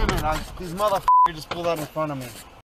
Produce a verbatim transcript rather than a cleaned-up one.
damn it, I, this motherfucker just pulled out in front of me.